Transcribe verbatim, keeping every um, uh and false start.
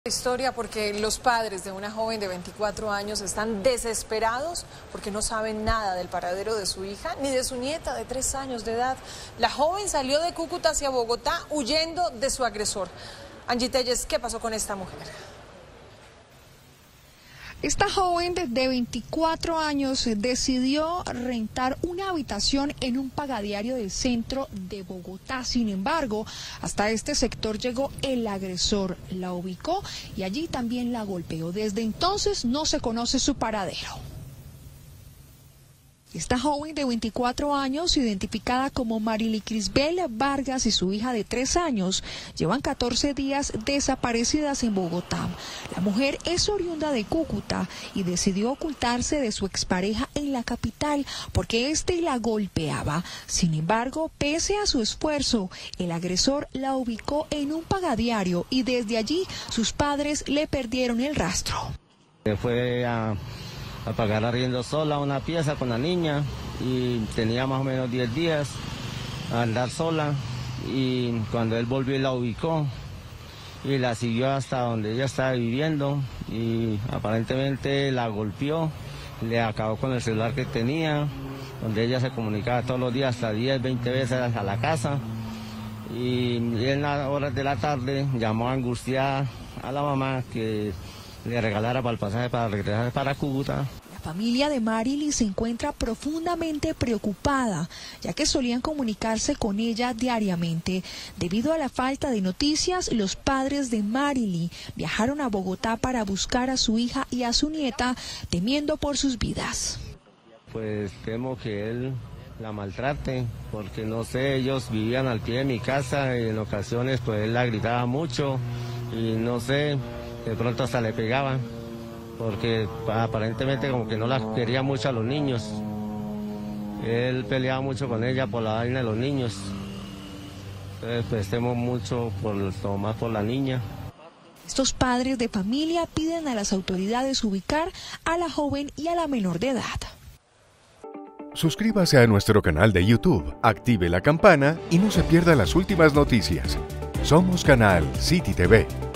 Historia porque los padres de una joven de veinticuatro años están desesperados porque no saben nada del paradero de su hija ni de su nieta de tres años de edad. La joven salió de Cúcuta hacia Bogotá huyendo de su agresor. Angie Telles, ¿qué pasó con esta mujer? Esta joven de veinticuatro años decidió rentar una habitación en un pagadiario del centro de Bogotá. Sin embargo, hasta este sector llegó el agresor, la ubicó y allí también la golpeó. Desde entonces no se conoce su paradero. Esta joven de veinticuatro años, identificada como Marily Crisbel Vargas y su hija de tres años, llevan catorce días desaparecidas en Bogotá. La mujer es oriunda de Cúcuta y decidió ocultarse de su expareja en la capital porque éste la golpeaba. Sin embargo, pese a su esfuerzo, el agresor la ubicó en un pagadiario y desde allí sus padres le perdieron el rastro. Fue a... a pagar arriendo sola una pieza con la niña y tenía más o menos diez días a andar sola, y cuando él volvió la ubicó y la siguió hasta donde ella estaba viviendo y aparentemente la golpeó, le acabó con el celular que tenía, donde ella se comunicaba todos los días hasta diez, veinte veces a la casa, y en las horas de la tarde llamó angustiada a la mamá que le regalara para el pasaje para regresar para Cúcuta. La familia de Marily se encuentra profundamente preocupada, ya que solían comunicarse con ella diariamente. Debido a la falta de noticias, los padres de Marily viajaron a Bogotá para buscar a su hija y a su nieta, temiendo por sus vidas. Pues temo que él la maltrate, porque no sé, ellos vivían al pie de mi casa y en ocasiones pues él la gritaba mucho y no sé, de pronto hasta le pegaban, porque aparentemente como que no las quería mucho a los niños. Él peleaba mucho con ella por la vaina de los niños. Entonces pues temo mucho por, más por la niña. Estos padres de familia piden a las autoridades ubicar a la joven y a la menor de edad. Suscríbase a nuestro canal de YouTube, active la campana y no se pierda las últimas noticias. Somos Canal City T V.